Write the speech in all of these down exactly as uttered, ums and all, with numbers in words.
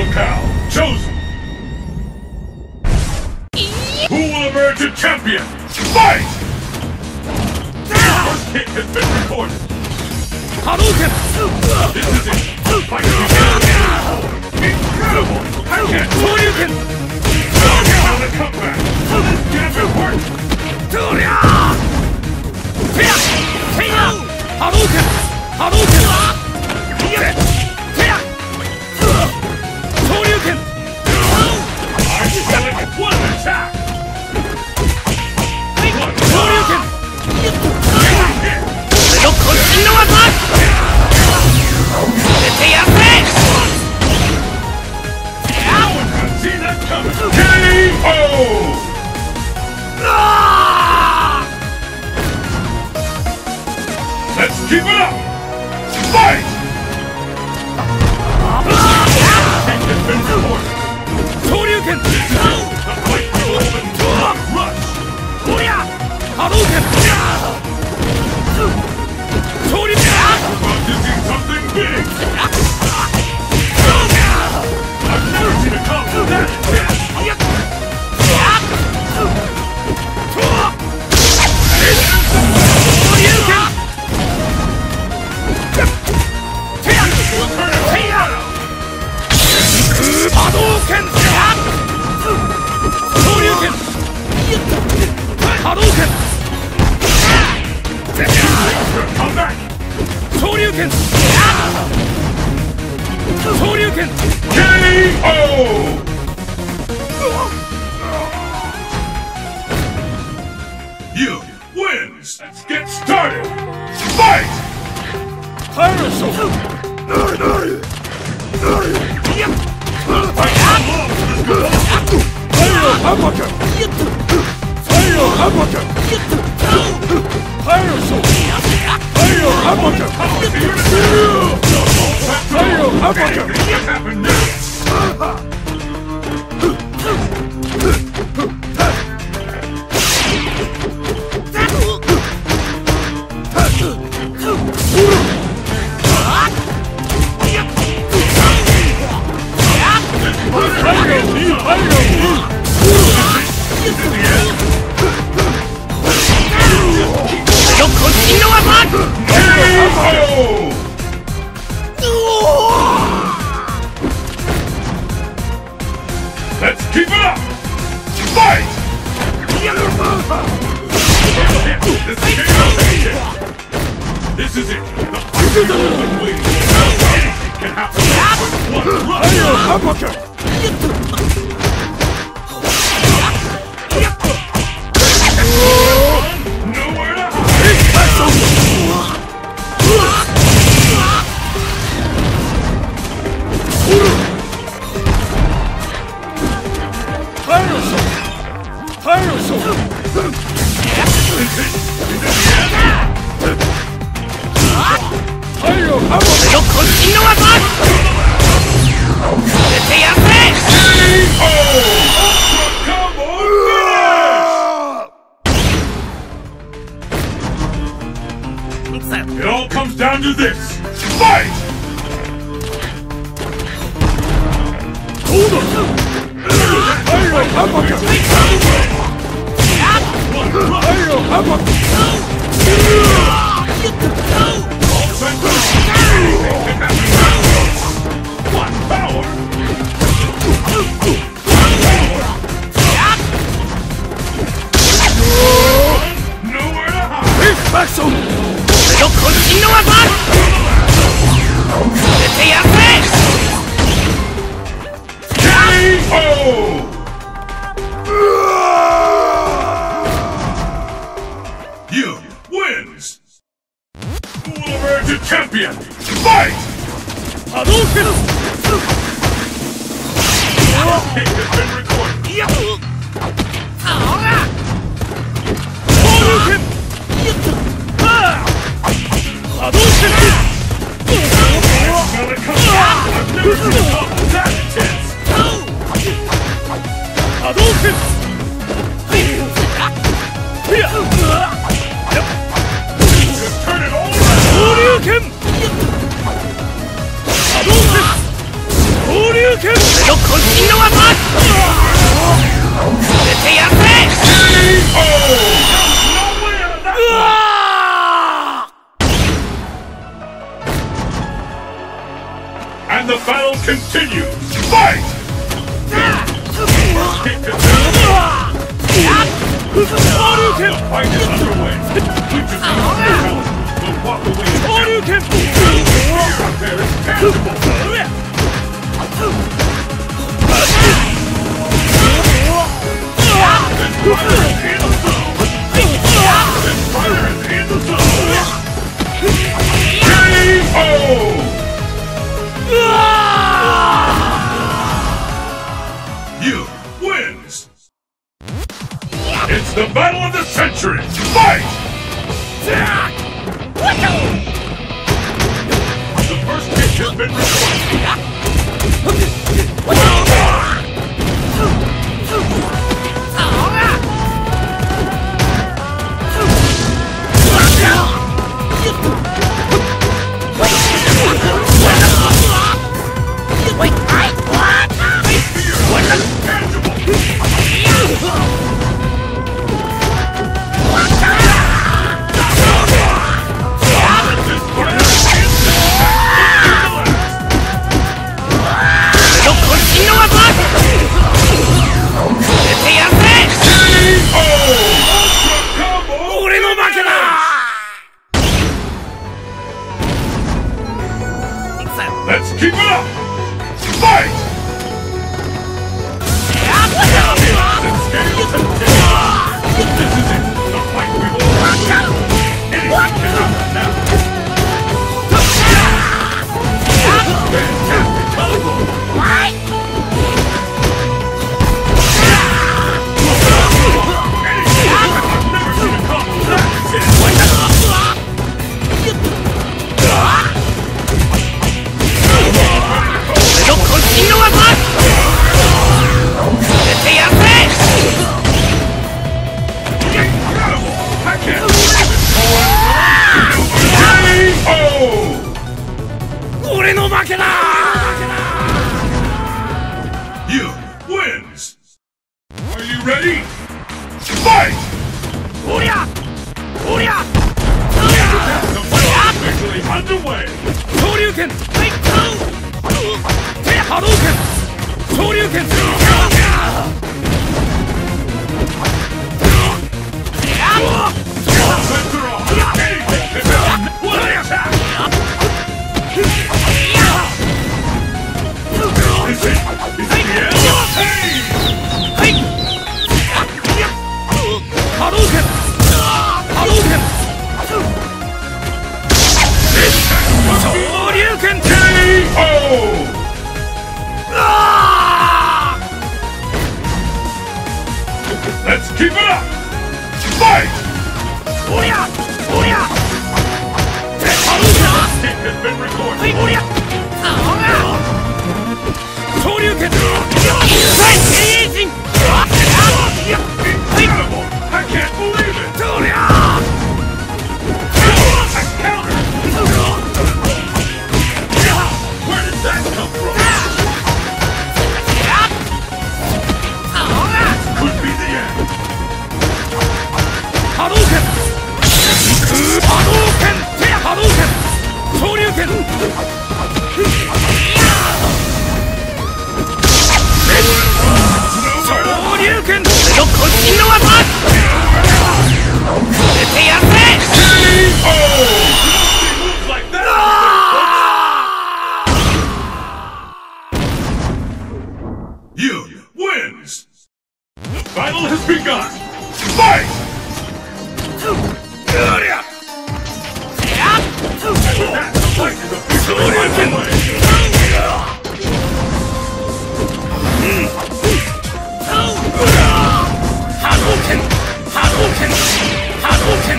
locale chosen. Who will emerge a champion? Fight! First hit has been recorded. Hadouken! This is it. Fight incredible! I can't believe it! On the comeback! Get it work! Hadouken! Hadouken! Shoryuken! I spell it one attack! Shoryuken! No one can see that coming! K O! Let's keep it up! Fight! Has been recorded. Shoryuken! The fight will open to a rush! Hadouken! Shoryuken! About to see something big! I've never seen a combo that intense! Hadouken! Shoryuken! Hadouken! Come back! Shoryuken! Shoryuken! K O! You wins! Let's get started! Fight! Parasol! Fire uppercut! Fire uppercut! Parasol! Fire uppercut! Fire uppercut! What happened next? Let's keep it up! Fight! This is it! The fight is waiting! Anything can happen! One run! Nowhere to Parasol! Parasol! Fire uppercut! It all comes down to this! Fight! Hold on! Fire uppercut! Fire uppercut! One power! Nowhere to hide! Reflection! K O! You wins! Who will emerge a champion? Fight! Hadouken! Kick has been recorded. Hadouken! Hadouken! Smell it coming. I've never seen a combo that intense. Hadouken! Just turn it all around. Shoryuken! Hadouken! Shoryuken! 身の技。出てやれ。うわ ！And the battle continues! Fight! The fight is underway! We just need to repel it. We'll walk away in the fear out there is tangible! This fire is in the zone! K O! You wins! It's the battle of the century! Fight! The first hit has been recorded! Let's keep it up! Fight! This is it! The fight we will win! Anything can happen now! Fantastic teleport! What? I've never seen a combo that is it! You wins! Are you ready? Fight! Oria! Oria! The fight is officially underway! Shoryuken! Hadouken! Shoryuken! Center off! Anything can happen! What an attack! Is it? Is it the end? Hey! Hadouken! Hadouken! Shoryuken! K O! Let's keep it up! Fight! Oria! Oria! Hit has been recorded! Oria! Shoryuken! Incredible! I can't believe it! A counter! Where did that come from? Could be the end! Hadouken! Hadouken! Hadouken! Shoryuken! Shoryuken! 俺の渾身の技！出てやれ！ Moves like that! You wins! The battle has begun! Fight! Oria! That fight is officially underway! Hadouken! Hadouken! Hadouken!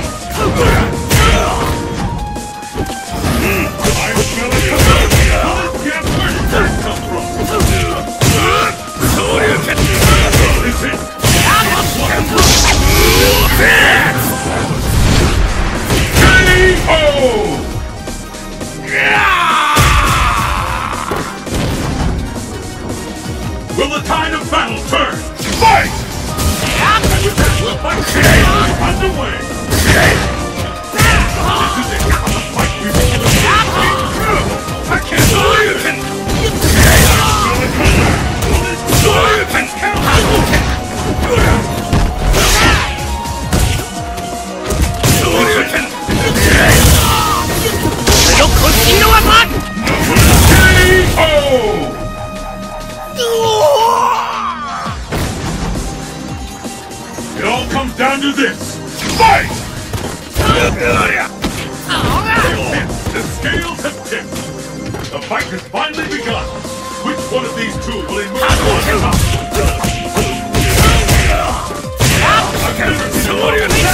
I smell it coming! Let's get where did that come from? Shoryuken! Is it? K O! tide of battle turns! Fight! And with that, we'll fight underway! This is it! The fight we've been incredible! I can't believe it! It all comes down to this. Fight! The scales have tipped. The fight has finally begun. Which one of these two will emerge on top? I've never seen a warrior like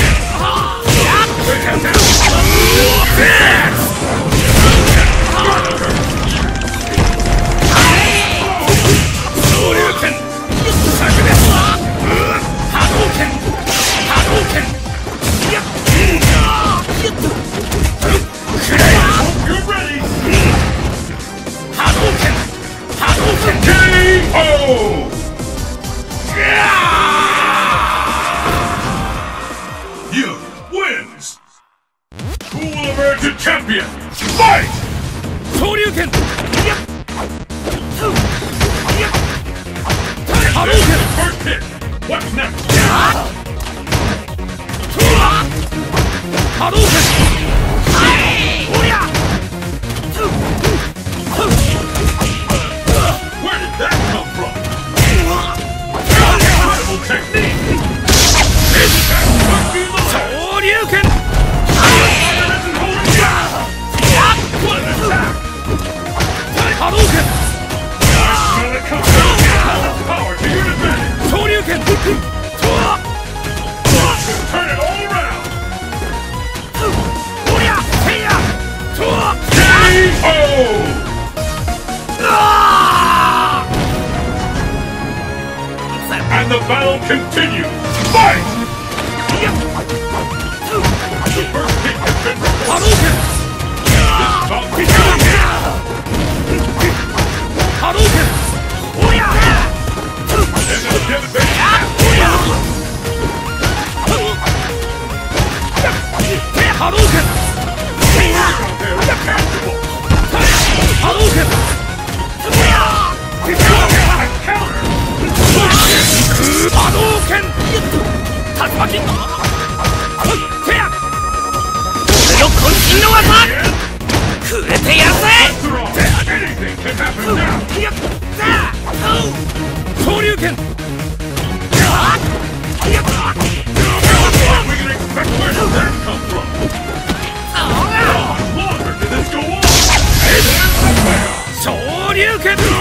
You wins! Who will emerge a champion? Fight! Shoryuken! First hit! What's next? Hadouken! Where did that come from? Incredible technique! This must be the last! Shoryuken! What an attack! Hadouken! Gonna come down! Power to your advantage! Shoryuken! Turn it all around! K O! And the battle continues! Fight! The first hit has been Hadouken! This bout begins! Hadouken! And the devastating Hadouken! there is tangible! Hadouken! Counter! Hadouken! Tatsumaki! Teya! 俺の渾身の技！くれてやるぜ！ After all, anything can happen now! 昇竜拳！ What we can expect? Where did that come from? How much longer can this go on? 昇竜拳！